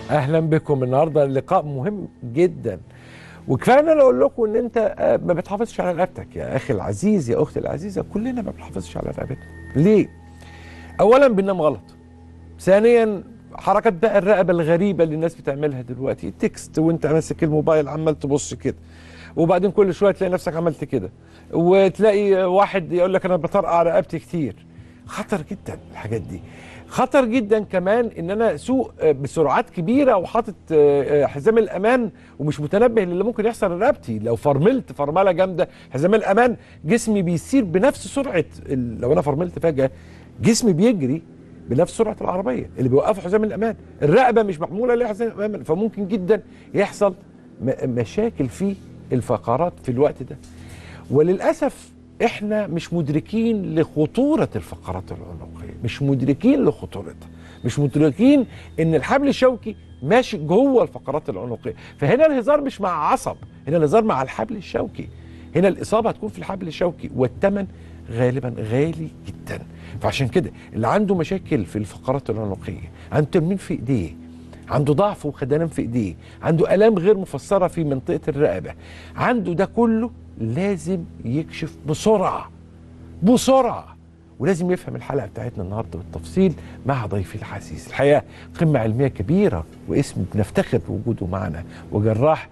اهلا بكم. النهارده اللقاء مهم جدا، وكفايه ان انا اقول لكم ان انت ما بتحافظش على رقبتك يا اخي العزيز يا اختي العزيزه. كلنا ما بنحافظش على رقبتنا. ليه؟ اولا بننام غلط. ثانيا حركات بقى الرقبه الغريبه اللي الناس بتعملها دلوقتي، تكست وانت ماسك الموبايل عمال تبص كده، وبعدين كل شويه تلاقي نفسك عملت كده، وتلاقي واحد يقول لك انا بطرقع رقبتي كتير. خطر جدا الحاجات دي. خطر جدا كمان ان انا اسوق بسرعات كبيره وحاطط حزام الامان ومش متنبه للي ممكن يحصل لرقبتي. لو فرملت فرمله جامده حزام الامان جسمي بيسير بنفس سرعه لو انا فرملت فجاه جسمي بيجري بنفس سرعه العربيه اللي بيوقفوا حزام الامان. الرقبه مش معموله ليها حزام الامان، فممكن جدا يحصل مشاكل في الفقرات في الوقت ده. وللاسف احنا مش مدركين لخطوره الفقرات العنقيه، مش مدركين لخطورتها، مش مدركين ان الحبل الشوكي ماشي جوه الفقرات العنقيه. فهنا الهزار مش مع عصب، هنا الهزار مع الحبل الشوكي. هنا الاصابه هتكون في الحبل الشوكي، والثمن غالبا غالي جدا. فعشان كده اللي عنده مشاكل في الفقرات العنقيه، عنده تنميل في ايديه، عنده ضعف وخدلان في ايديه، عنده الام غير مفسره في منطقه الرقبه، عنده ده كله لازم يكشف بسرعه بسرعه. ولازم يفهم الحلقه بتاعتنا النهارده بالتفصيل مع ضيفي العزيز. الحقيقه قمه علميه كبيره واسم بنفتخر بوجوده معنا، وجراح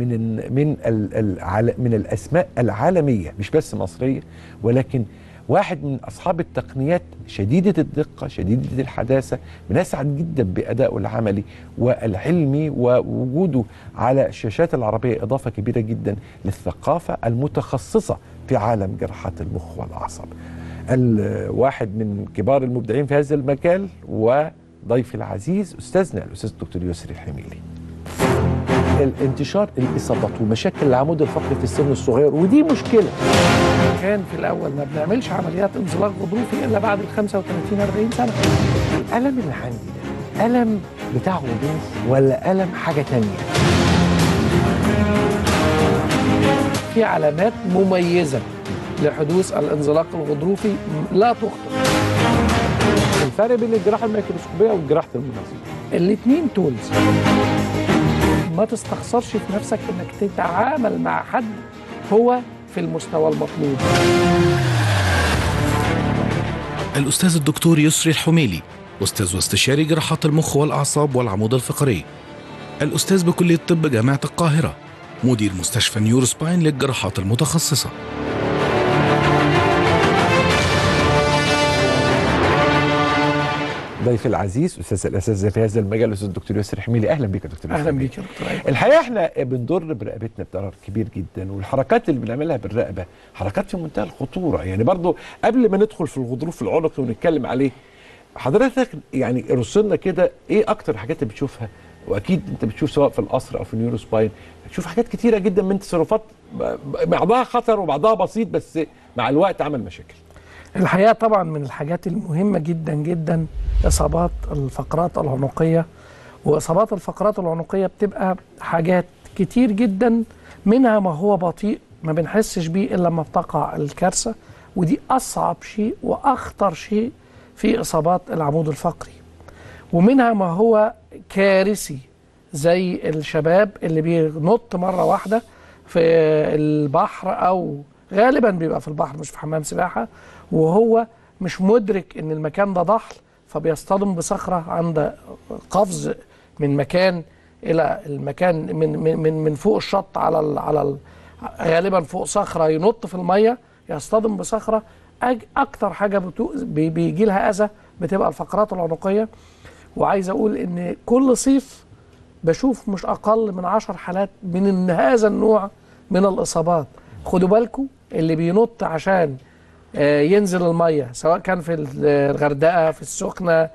من الاسماء العالميه مش بس مصريه، ولكن واحد من اصحاب التقنيات شديده الدقه شديده الحداثه. بنسعد جدا بادائه العملي والعلمي، ووجوده على الشاشات العربيه اضافه كبيره جدا للثقافه المتخصصه في عالم جراحات المخ والاعصاب. الواحد من كبار المبدعين في هذا المجال وضيفي العزيز استاذنا الاستاذ الدكتور يسري الحميلي. الانتشار الاصابات ومشاكل العمود الفقري في السن الصغير، ودي مشكله. كان في الاول ما بنعملش عمليات انزلاق غضروفي الا بعد ال 35 40 سنه. الالم اللي عندي ده الم بتاع غضروف ولا الم حاجه تانية؟ في علامات مميزه لحدوث الانزلاق الغضروفي لا تخطئ. الفرق بين الجراحه الميكروسكوبيه والجراحه المناظير، الاثنين تولز. ما تستخسرش في نفسك انك تتعامل مع حد هو في المستوى المطلوب. الأستاذ الدكتور يسري الحميلي، أستاذ واستشاري جراحات المخ والأعصاب والعمود الفقري، الأستاذ بكلية طب جامعة القاهرة، مدير مستشفى نيوروسباين للجراحات المتخصصة. ضيفي العزيز استاذ الاساتذه في هذا المجال الاستاذ الدكتور يسري الحميلي. اهلا بك يا دكتور يسري. اهلا بيك يا دكتور. الحقيقه احنا بنضر برقبتنا بضرر كبير جدا، والحركات اللي بنعملها بالرقبه حركات في منتهى الخطوره. يعني برضو قبل ما ندخل في الغضروف العنقي ونتكلم عليه، حضرتك يعني رسلنا كده ايه اكتر الحاجات اللي بتشوفها؟ واكيد انت بتشوف سواء في القصر او في النيورو سباين، بتشوف حاجات كتيره جدا من تصرفات بعضها خطر وبعضها بسيط، بس مع الوقت عمل مشاكل. الحقيقه طبعا من الحاجات المهمه جدا جدا اصابات الفقرات العنقيه. واصابات الفقرات العنقيه بتبقى حاجات كتير جدا، منها ما هو بطيء ما بنحسش بيه الا لما بتقع الكارثه، ودي اصعب شيء واخطر شيء في اصابات العمود الفقري. ومنها ما هو كارثي زي الشباب اللي بينط مره واحده في البحر، او غالبا بيبقى في البحر مش في حمام سباحه، وهو مش مدرك ان المكان ده ضحل، فبيصطدم بصخره عند قفز من مكان الى المكان من فوق الشط على غالبا فوق صخره، ينط في الميه يصطدم بصخره. اكتر حاجه بيجي لها اذى بتبقى الفقرات العنقيه. وعايز اقول ان كل صيف بشوف مش اقل من 10 حالات من هذا النوع من الاصابات. خدوا بالكم اللي بينط عشان ينزل الميه، سواء كان في الغردقه، في السخنه،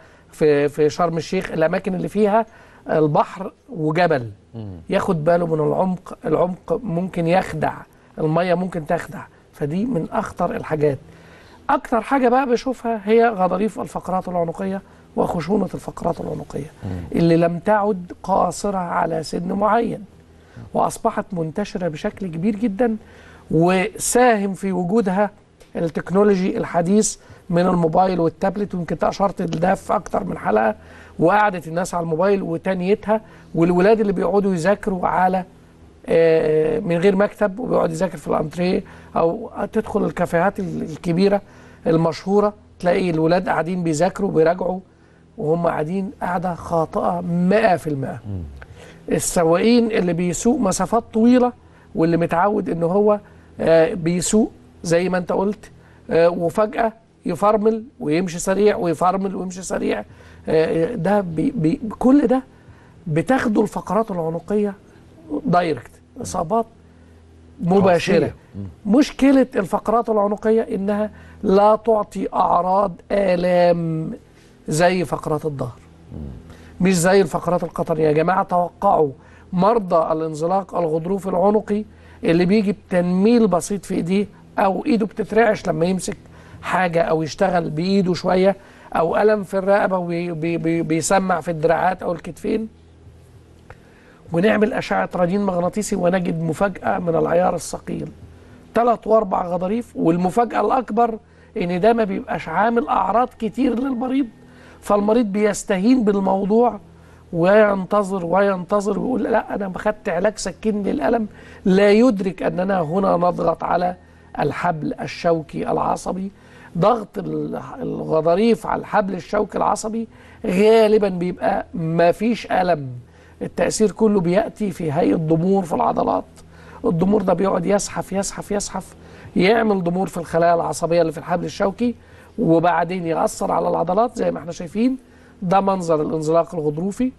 في شرم الشيخ، الاماكن اللي فيها البحر وجبل، ياخد باله من العمق. العمق ممكن يخدع، الميه ممكن تخدع، فدي من اخطر الحاجات. اكتر حاجه بقى بشوفها هي غضاريف الفقرات العنقيه وخشونه الفقرات العنقيه اللي لم تعد قاصره على سن معين، واصبحت منتشره بشكل كبير جدا، وساهم في وجودها التكنولوجي الحديث من الموبايل والتابلت، ويمكن انت اشرت لده في اكتر من حلقه، وقعدت الناس على الموبايل وتانيتها، والولاد اللي بيقعدوا يذاكروا على من غير مكتب وبيقعد يذاكر في الانتريه، او تدخل الكافيهات الكبيره المشهوره تلاقي الولاد قاعدين بيذاكروا بيراجعوا وهم قاعدين قاعده خاطئه 100%. السواقين اللي بيسوق مسافات طويله واللي متعود ان هو بيسوق زي ما انت قلت، وفجاه يفرمل ويمشي سريع ويفرمل ويمشي سريع، ده كل ده بتاخده الفقرات العنقيه دايركت، اصابات مباشره. مشكله الفقرات العنقيه انها لا تعطي اعراض الام زي فقرات الظهر، مش زي الفقرات القطنيه. يا جماعه توقعوا مرضى الانزلاق الغضروفي العنقي اللي بيجي بتنميل بسيط في ايديه، او ايده بتترعش لما يمسك حاجه او يشتغل بايده شويه، او الم في الرقبه وبيسمع في الدراعات او الكتفين، ونعمل اشعه رنين مغناطيسي ونجد مفاجاه من العيار الثقيل، 3 و4 غضاريف. والمفاجاه الاكبر ان ده ما بيبقاش عامل اعراض كتير للمريض، فالمريض بيستهين بالموضوع وينتظر وينتظر ويقول لا انا خدت علاج سكن للالم، لا يدرك اننا هنا نضغط على الحبل الشوكي العصبي. ضغط الغضاريف على الحبل الشوكي العصبي غالبا بيبقى ما فيش الم، التأثير كله بيأتي في هيئة ضمور في العضلات. الضمور ده بيقعد يزحف يزحف يزحف، يعمل ضمور في الخلايا العصبية اللي في الحبل الشوكي، وبعدين يأثر على العضلات زي ما احنا شايفين. ده منظر الانزلاق الغضروفي.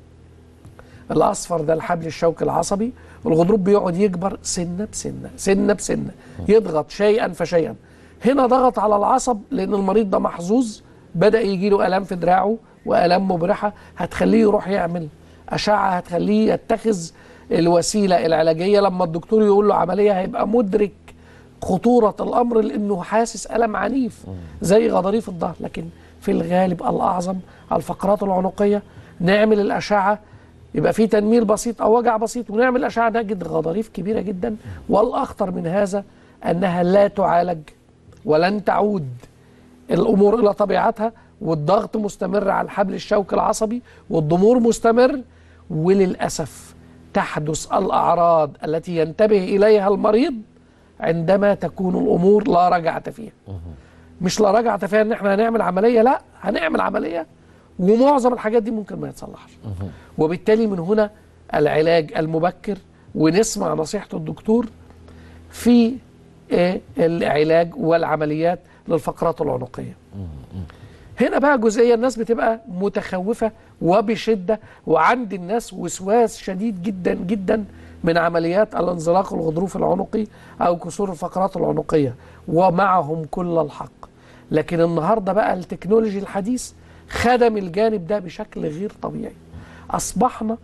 الأصفر ده الحبل الشوكي العصبي، الغضروف بيقعد يكبر سنة بسنة سنة بسنة، يضغط شيئا فشيئا. هنا ضغط على العصب لأن المريض ده محظوظ، بدأ يجي له آلام في دراعه وآلام مبرحة هتخليه يروح يعمل أشعة، هتخليه يتخذ الوسيلة العلاجية. لما الدكتور يقول له عملية هيبقى مدرك خطورة الأمر لأنه حاسس ألم عنيف زي غضاريف الظهر. لكن في الغالب الأعظم الفقرات العنقية نعمل الأشعة يبقى في تنميل بسيط أو وجع بسيط، ونعمل أشعة نجد غضاريف كبيرة جدا. والأخطر من هذا أنها لا تعالج ولن تعود الأمور إلى طبيعتها، والضغط مستمر على الحبل الشوكي العصبي والضمور مستمر، وللأسف تحدث الأعراض التي ينتبه إليها المريض عندما تكون الأمور لا رجعة فيها. مش لا رجعة فيها ان احنا هنعمل عملية، لا هنعمل عملية ومعظم الحاجات دي ممكن ما يتصلحش. وبالتالي من هنا العلاج المبكر، ونسمع نصيحة الدكتور في العلاج والعمليات للفقرات العنقية. هنا بقى جزئية الناس بتبقى متخوفة وبشدة، وعند الناس وسواس شديد جدا جدا من عمليات الانزلاق الغضروفي العنقي أو كسور الفقرات العنقية، ومعهم كل الحق. لكن النهاردة بقى التكنولوجي الحديث خدم الجانب ده بشكل غير طبيعي. أصبحنا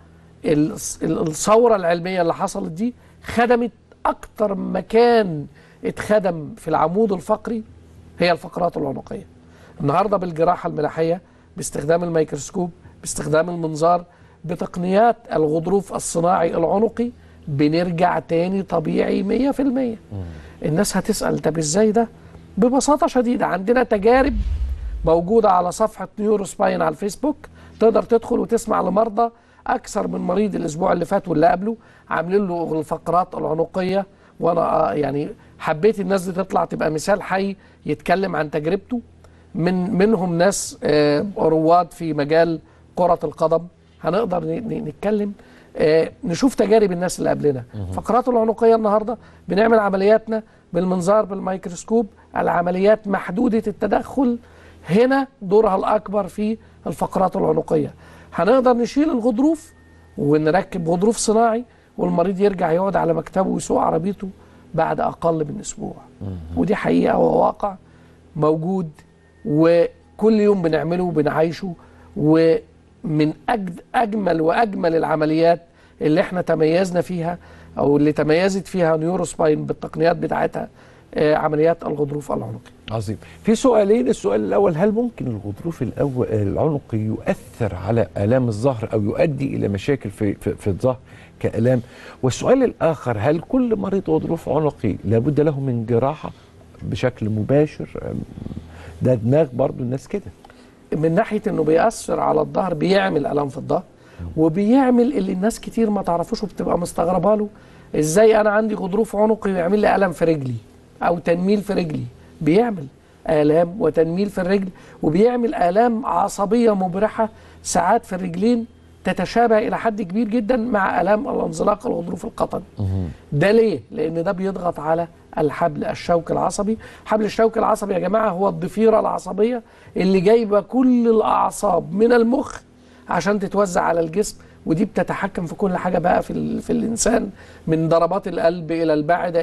الثورة العلمية اللي حصلت دي خدمت أكتر مكان اتخدم في العمود الفقري هي الفقرات العنقية. النهاردة بالجراحة الملاحية، باستخدام الميكروسكوب، باستخدام المنظار، بتقنيات الغضروف الصناعي العنقي، بنرجع تاني طبيعي 100%. الناس هتسأل طب ازاي ده؟ ببساطة شديدة عندنا تجارب موجودة على صفحة نيوروسباين على الفيسبوك، تقدر تدخل وتسمع لمرضى أكثر من مريض الأسبوع اللي فات واللي قبله عاملين له الفقرات العنقية. وأنا يعني حبيت الناس دي تطلع تبقى مثال حي يتكلم عن تجربته. منهم ناس رواد في مجال كرة القدم، هنقدر نتكلم نشوف تجارب الناس اللي قبلنا. فقرات العنقية النهاردة بنعمل عملياتنا بالمنظار بالميكروسكوب، العمليات محدودة التدخل، هنا دورها الأكبر في الفقرات العنقية. هنقدر نشيل الغضروف ونركب غضروف صناعي، والمريض يرجع يقعد على مكتبه ويسوق عربيته بعد أقل من أسبوع. ودي حقيقة وواقع موجود، وكل يوم بنعمله وبنعيشه. ومن أجمل وأجمل العمليات اللي احنا تميزنا فيها أو اللي تميزت فيها نيوروسباين بالتقنيات بتاعتها عمليات الغضروف العنقي. عظيم. في سؤالين، السؤال الأول هل ممكن الغضروف العنقي يؤثر على آلام الظهر أو يؤدي إلى مشاكل في الظهر كآلام؟ والسؤال الآخر هل كل مريض غضروف عنقي لابد له من جراحة بشكل مباشر ده دماغ برضو الناس كده. من ناحيه انه بيأثر على الظهر، بيعمل الام في الظهر، وبيعمل اللي الناس كتير ما تعرفوش وبتبقى مستغربه له، ازاي انا عندي غضروف عنقي ويعمل لي الم في رجلي او تنميل في رجلي. بيعمل الام وتنميل في الرجل، وبيعمل الام عصبيه مبرحه ساعات في الرجلين تتشابه الى حد كبير جدا مع الام الانزلاق الغضروف القطني. ده ليه؟ لان ده بيضغط على الحبل الشوكي العصبي. حبل الشوكي العصبي يا جماعه هو الضفيره العصبيه اللي جايبه كل الاعصاب من المخ عشان تتوزع على الجسم، ودي بتتحكم في كل حاجه بقى في الانسان، من ضربات القلب الى البعده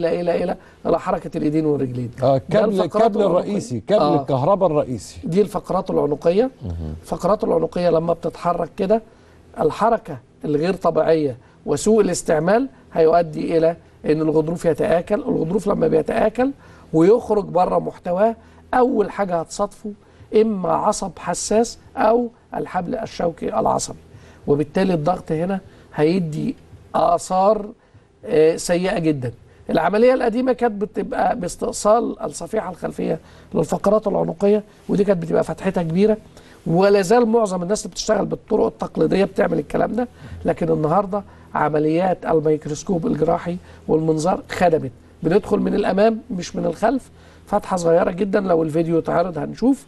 الى حركه الايدين والرجلين. الكابل الرئيسي، كابل الكهرباء الرئيسي. دي الفقرات العنقيه. الفقرات العنقيه لما بتتحرك كده، الحركه الغير طبيعيه وسوء الاستعمال هيؤدي الى ان الغضروف يتآكل. الغضروف لما بيتآكل ويخرج بره محتواه، اول حاجه هتصادفه اما عصب حساس او الحبل الشوكي العصبي، وبالتالي الضغط هنا هيدي آثار سيئة جدا. العملية القديمة كانت بتبقى باستئصال الصفيحة الخلفية للفقرات العنقية، ودي كانت بتبقى فتحتها كبيرة، ولا زال معظم الناس اللي بتشتغل بالطرق التقليدية بتعمل الكلام ده. لكن النهاردة عمليات الميكروسكوب الجراحي والمنظار خدمت، بندخل من الأمام مش من الخلف، فتحة صغيرة جدا. لو الفيديو اتعرض هنشوف.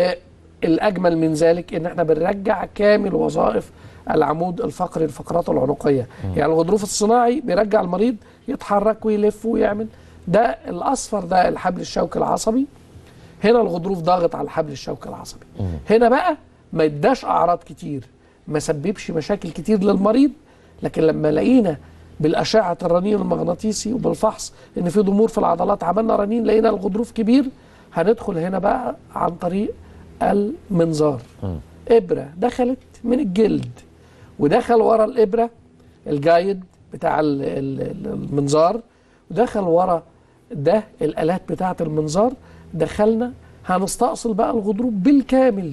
الأجمل من ذلك إن احنا بنرجع كامل وظائف العمود الفقري الفقرات العنقية. يعني الغضروف الصناعي بيرجع المريض يتحرك ويلف ويعمل. ده الأصفر ده الحبل الشوكي العصبي. هنا الغضروف ضاغط على الحبل الشوكي العصبي. هنا بقى ما اداش أعراض كتير، ما سببش مشاكل كتير للمريض، لكن لما لقينا بالأشعة الرنين المغناطيسي وبالفحص إن في ضمور في العضلات، عملنا رنين لقينا الغضروف كبير، هندخل هنا بقى عن طريق المنظار. إبرة دخلت من الجلد ودخل ورا الإبرة الجايد بتاع المنظار، ودخل ورا ده الآلات بتاعة المنظار. دخلنا هنستأصل بقى الغضروف بالكامل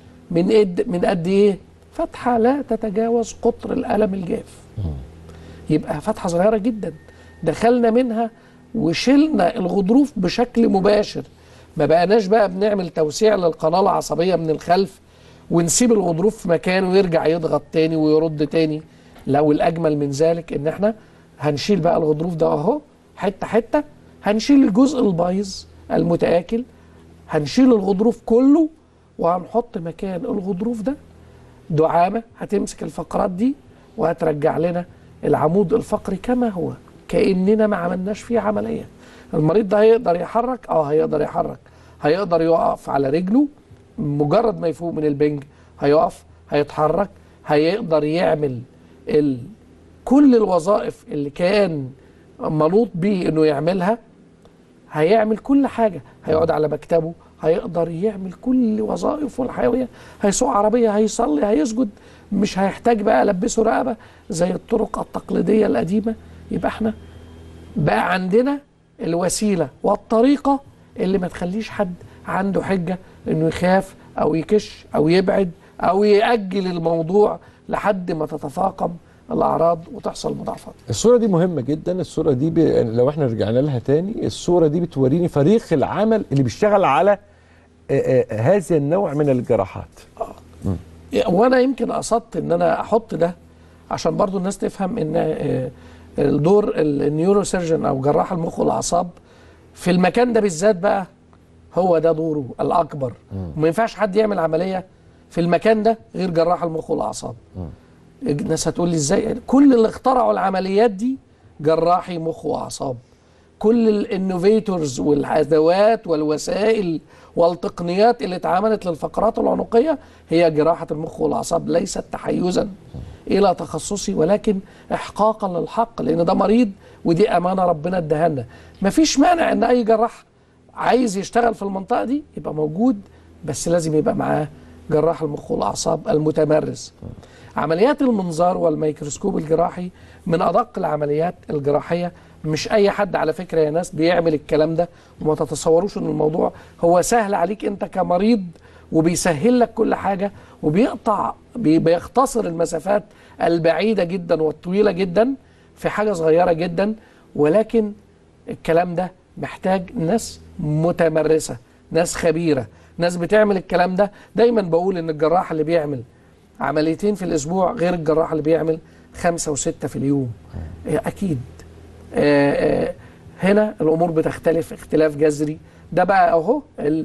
من قد إيه؟ فتحة لا تتجاوز قطر القلم الجاف. يبقى فتحة صغيرة جدا دخلنا منها وشلنا الغضروف بشكل مباشر. ما بقناش بقى بنعمل توسيع للقناة العصبية من الخلف ونسيب الغضروف في مكانه ويرجع يضغط تاني ويرد تاني. لو الأجمل من ذلك إن احنا هنشيل بقى الغضروف ده أهو حتة حتة. هنشيل الجزء البايظ المتآكل، هنشيل الغضروف كله، وهنحط مكان الغضروف ده دعامة هتمسك الفقرات دي وهترجع لنا العمود الفقري كما هو، كأننا ما عملناش فيه عملية. المريض ده هيقدر يحرك؟ هيقدر يحرك. هيقدر يقف على رجله مجرد ما يفوق من البنج، هيقف، هيتحرك، هيقدر يعمل كل الوظائف اللي كان منوط بيه انه يعملها. هيعمل كل حاجة، هيقعد على مكتبه، هيقدر يعمل كل وظائفه الحيوية، هيسوق عربية، هيصلي، هيسجد، مش هيحتاج بقى ألبسه رقبة زي الطرق التقليدية القديمة. يبقى احنا بقى عندنا الوسيلة والطريقة اللي ما تخليش حد عنده حجة انه يخاف او يكش او يبعد او يأجل الموضوع لحد ما تتفاقم الأعراض وتحصل مضاعفات. الصورة دي مهمة جدا. الصورة دي لو احنا رجعنا لها تاني، الصورة دي بتوريني فريق العمل اللي بيشتغل على هذا النوع من الجراحات. وانا يمكن قصدت ان انا احط ده عشان برضو الناس تفهم ان الدور النيوروسيرجن او جراح المخ والاعصاب في المكان ده بالذات بقى هو ده دوره الاكبر. وما ينفعش حد يعمل عملية في المكان ده غير جراح المخ والاعصاب. الناس هتقول لي ازاي؟ كل اللي اخترعوا العمليات دي جراحي مخ واعصاب. كل الانوفيتورز والادوات والوسائل والتقنيات اللي اتعملت للفقرات العنقيه هي جراحه المخ والاعصاب، ليست تحيزا الى تخصصي ولكن احقاقا للحق، لان ده مريض ودي امانه ربنا اداها لنا. مفيش مانع ان اي جراح عايز يشتغل في المنطقه دي يبقى موجود، بس لازم يبقى معاه جراح المخ والاعصاب المتمرس. عمليات المنظار والميكروسكوب الجراحي من أدق العمليات الجراحية. مش أي حد على فكرة يا ناس بيعمل الكلام ده، وما تتصوروش أن الموضوع هو سهل عليك أنت كمريض، وبيسهل لك كل حاجة بيختصر المسافات البعيدة جدا والطويلة جدا في حاجة صغيرة جدا. ولكن الكلام ده محتاج ناس متمرسة، ناس خبيره، ناس بتعمل الكلام ده. دايما بقول ان الجراح اللي بيعمل عمليتين في الاسبوع غير الجراح اللي بيعمل 5 و6 في اليوم. اكيد هنا الامور بتختلف اختلاف جذري. ده بقى اهو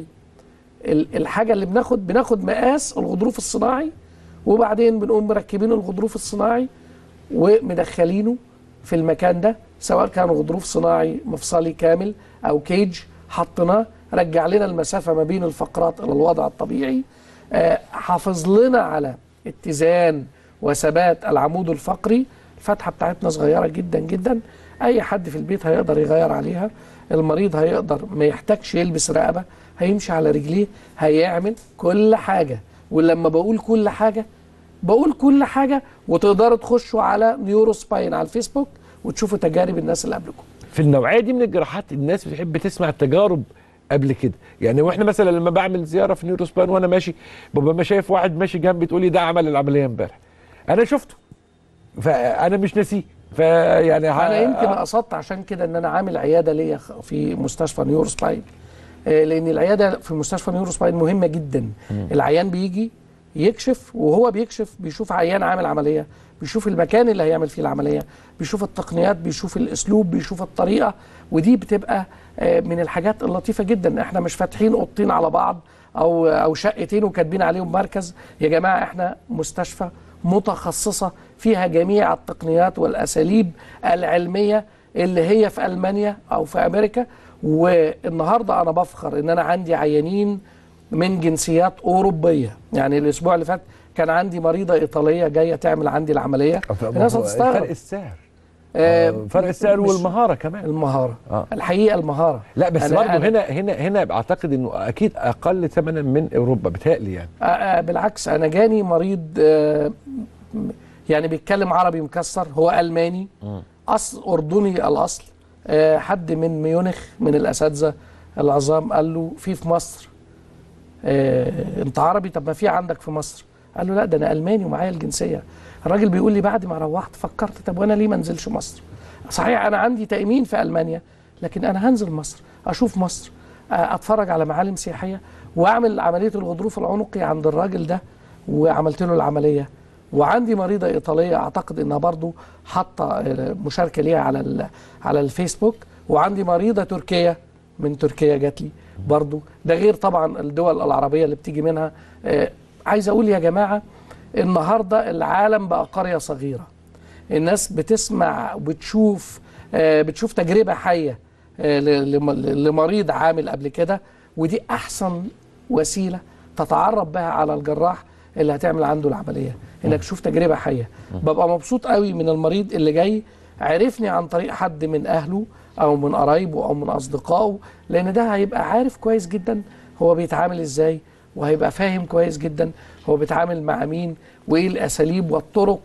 الحاجه اللي بناخد مقاس الغضروف الصناعي، وبعدين بنقوم مركبين الغضروف الصناعي ومدخلينه في المكان ده، سواء كان غضروف صناعي مفصلي كامل او كيج، حطيناه رجع لنا المسافه ما بين الفقرات الى الوضع الطبيعي، حافظ لنا على اتزان وثبات العمود الفقري. الفتحه بتاعتنا صغيره جدا جدا، اي حد في البيت هيقدر يغير عليها. المريض هيقدر ما يحتاجش يلبس رقبه، هيمشي على رجليه، هيعمل كل حاجه. ولما بقول كل حاجه بقول كل حاجه، وتقدروا تخشوا على نيوروسباين على الفيسبوك وتشوفوا تجارب الناس اللي قبلكم. في النوعيه دي من الجراحات الناس بتحب تسمع التجارب قبل كده. يعني واحنا مثلا لما بعمل زياره في نيوروسباين وانا ماشي ببقى ما شايف واحد ماشي جنبي تقول لي ده عمل العمليه امبارح، انا شفته فانا مش ناسيه. فيعني انا يمكن قصدت عشان كده ان انا عامل عياده ليا في مستشفى نيوروسباين، لان العياده في مستشفى نيوروسباين مهمه جدا. العيان بيجي يكشف، وهو بيكشف بيشوف عيان عامل عمليه، بيشوف المكان اللي هيعمل فيه العمليه، بيشوف التقنيات، بيشوف الاسلوب، بيشوف الطريقه. ودي بتبقى من الحاجات اللطيفه جدا. احنا مش فاتحين اوضتين على بعض او شقتين وكاتبين عليهم مركز. يا جماعه احنا مستشفى متخصصه فيها جميع التقنيات والاساليب العلميه اللي هي في المانيا او في امريكا. والنهارده انا بفخر ان انا عندي عيانين من جنسيات اوروبيه. يعني الاسبوع اللي فات كان عندي مريضه ايطاليه جايه تعمل عندي العمليه. الناس هتستغرب فرق السعر، فرق السعر والمهاره كمان. المهاره الحقيقه المهاره. لا بس برضه هنا اعتقد انه اكيد اقل ثمنا من اوروبا بتهيألي يعني. بالعكس، انا جاني مريض يعني بيتكلم عربي مكسر، هو الماني اصل اردني الاصل، حد من ميونخ من الاساتذه العظام قال له في مصر انت عربي، طب ما في عندك في مصر. قال له لا ده انا الماني ومعايا الجنسيه. الراجل بيقول لي بعد ما روحت فكرت طب وانا ليه ما انزلش مصر؟ صحيح انا عندي تأمين في المانيا، لكن انا هنزل مصر اشوف مصر، اتفرج على معالم سياحيه، واعمل عمليه الغضروف العنقي عند الراجل ده وعملت له العمليه. وعندي مريضه ايطاليه اعتقد انها برضو حاطه مشاركه ليها على الفيسبوك. وعندي مريضه تركيه من تركيا جات لي برضو. ده غير طبعا الدول العربيه اللي بتيجي منها. عايز اقول يا جماعه النهارده العالم بقى قريه صغيره. الناس بتسمع بتشوف تجربه حيه لمريض عامل قبل كده، ودي احسن وسيله تتعرف بها على الجراح اللي هتعمل عنده العمليه، انك تشوف تجربه حيه. ببقى مبسوط قوي من المريض اللي جاي عرفني عن طريق حد من اهله او من قرايبه او من اصدقائه، لان ده هيبقى عارف كويس جدا هو بيتعامل ازاي، وهيبقى فاهم كويس جدا هو بيتعامل مع مين، وايه الاساليب والطرق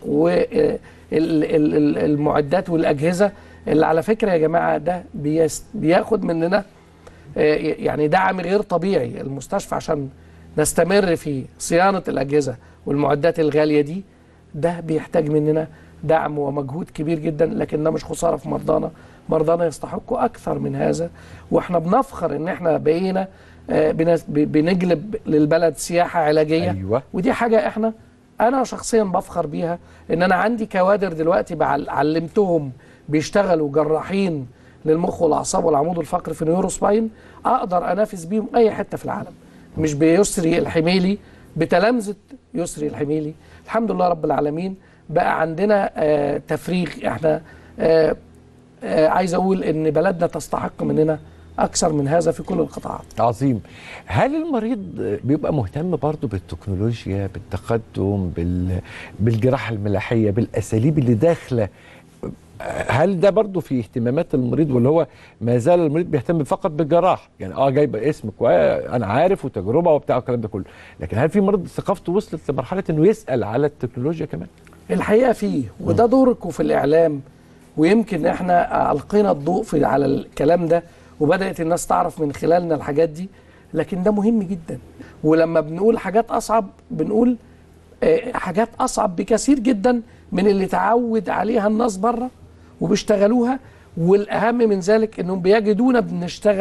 والمعدات والاجهزه اللي على فكره يا جماعه ده بياخد مننا يعني دعم غير طبيعي. المستشفى عشان نستمر في صيانه الاجهزه والمعدات الغاليه دي، ده بيحتاج مننا دعم ومجهود كبير جدا، لكن ده مش خساره في مرضانا. مرضانا يستحقوا اكثر من هذا، واحنا بنفخر ان احنا بقينا بنجلب للبلد سياحه علاجيه. أيوة. ودي حاجه انا شخصيا بفخر بيها، ان انا عندي كوادر دلوقتي علمتهم بيشتغلوا جراحين للمخ والاعصاب والعمود الفقري في نيوروسباين، اقدر انافس بيهم اي حته في العالم. مش بيسري الحميلي، بتلامذه يسري الحميلي. الحمد لله رب العالمين بقى عندنا تفريغ. احنا عايز اقول ان بلدنا تستحق مننا اكثر من هذا في كل القطاعات. عظيم. هل المريض بيبقى مهتم برضه بالتكنولوجيا، بالتقدم، بالجراحه الملاحيه، بالاساليب اللي داخله؟ هل ده برضه في اهتمامات المريض، ولا هو ما زال المريض بيهتم فقط بالجراح؟ يعني جايب اسمك وانا عارف وتجربه وبتاع الكلام ده كله، لكن هل في مريض ثقافته وصلت لمرحله انه يسال على التكنولوجيا كمان؟ الحقيقه فيه، وده دوركم في الاعلام، ويمكن احنا القينا الضوء على الكلام ده، وبدات الناس تعرف من خلالنا الحاجات دي. لكن ده مهم جدا. ولما بنقول حاجات اصعب بنقول حاجات اصعب بكثير جدا من اللي تعود عليها الناس بره وبيشتغلوها. والاهم من ذلك انهم بيجدونا بنشتغل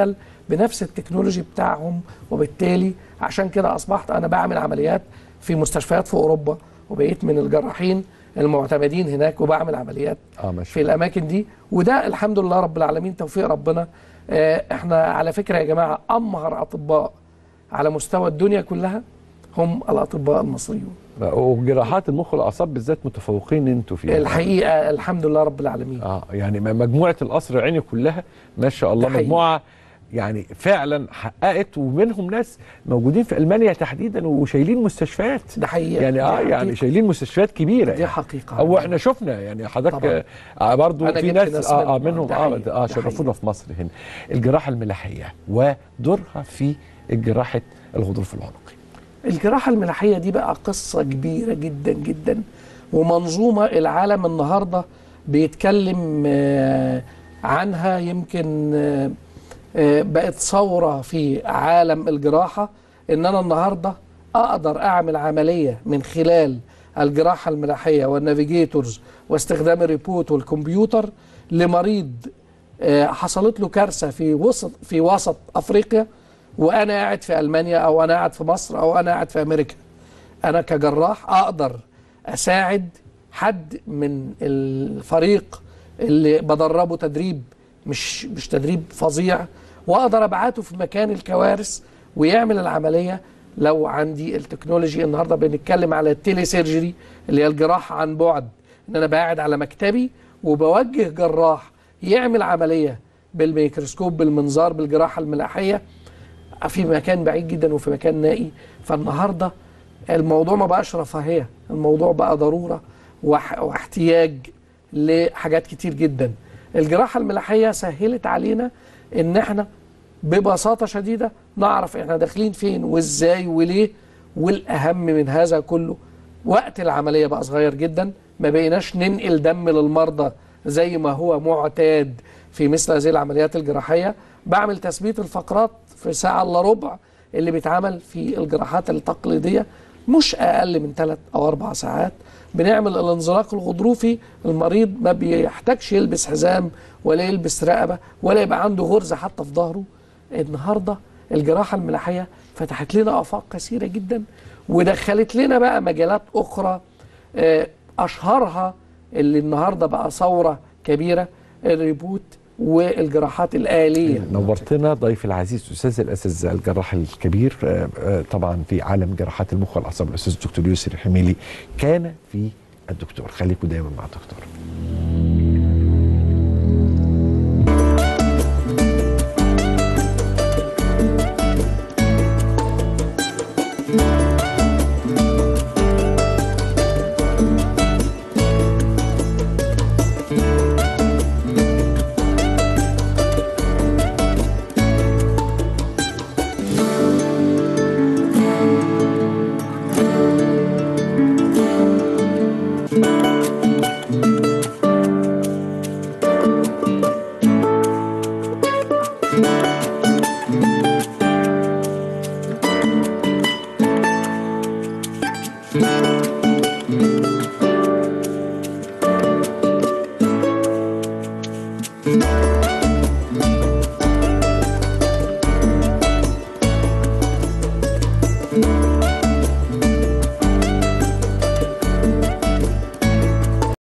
بنفس التكنولوجي بتاعهم، وبالتالي عشان كده اصبحت انا بعمل عمليات في مستشفيات في اوروبا، وبقيت من الجراحين المعتمدين هناك، وبعمل عمليات في الاماكن دي. وده الحمد لله رب العالمين توفيق ربنا. احنا على فكره يا جماعه امهر اطباء على مستوى الدنيا كلها هم الاطباء المصريون. وجراحات المخ والاعصاب بالذات متفوقين انتوا فيها الحقيقه الحمد لله رب العالمين. يعني مجموعه القصر العيني كلها ما شاء الله مجموعه يعني فعلا حققت، ومنهم ناس موجودين في المانيا تحديدا وشايلين مستشفيات. ده حقيقه يعني يعني شايلين مستشفيات كبيره. دي حقيقه. او احنا شفنا يعني حضرتك برضو في ناس منهم شرفونا في مصر هنا. الجراحه الملاحيه ودورها في جراحه الغضروف العنقي. الجراحه الملاحيه دي بقى قصه كبيره جدا جدا، ومنظومه العالم النهارده بيتكلم عنها. يمكن بقت ثورة في عالم الجراحة، ان انا النهاردة اقدر اعمل عملية من خلال الجراحة الملاحية والنافيجيتورز واستخدام الريبوت والكمبيوتر لمريض حصلت له كارثة في وسط افريقيا، وانا قاعد في المانيا او انا قاعد في مصر او انا قاعد في امريكا. انا كجراح اقدر اساعد حد من الفريق اللي بدربه تدريب مش تدريب فظيع، واقدر ابعته في مكان الكوارث ويعمل العمليه. لو عندي التكنولوجي النهارده بنتكلم على التيلي سيرجري اللي هي الجراحه عن بعد، ان انا قاعد على مكتبي وبوجه جراح يعمل عمليه بالميكروسكوب بالمنظار بالجراحه الملاحيه في مكان بعيد جدا وفي مكان نائي. فالنهارده الموضوع ما بقاش رفاهيه، الموضوع بقى ضروره واحتياج لحاجات كتير جدا. الجراحة الملاحية سهلت علينا ان احنا ببساطة شديدة نعرف احنا داخلين فين وازاي وليه، والاهم من هذا كله وقت العملية بقى صغير جدا. ما بقيناش ننقل دم للمرضى زي ما هو معتاد في مثل هذه العمليات الجراحية. بعمل تثبيت الفقرات في ساعة الا ربع، اللي بيتعمل في الجراحات التقليدية مش اقل من 3 أو 4 ساعات. بنعمل الانزلاق الغضروفي، المريض ما بيحتاجش يلبس حزام ولا يلبس رقبة ولا يبقى عنده غرزة حتى في ظهره. النهاردة الجراحة الملاحية فتحت لنا آفاق كثيرة جدا، ودخلت لنا بقى مجالات أخرى أشهرها اللي النهاردة بقى ثورة كبيرة، الريبوت والجراحات الآلية. نورتنا ضيف العزيز أستاذ الأساتذة الجراح الكبير طبعا في عالم جراحات المخ والأعصاب الأستاذ الدكتور يسري الحميلي كان في الدكتور. خليكم دايما مع الدكتور.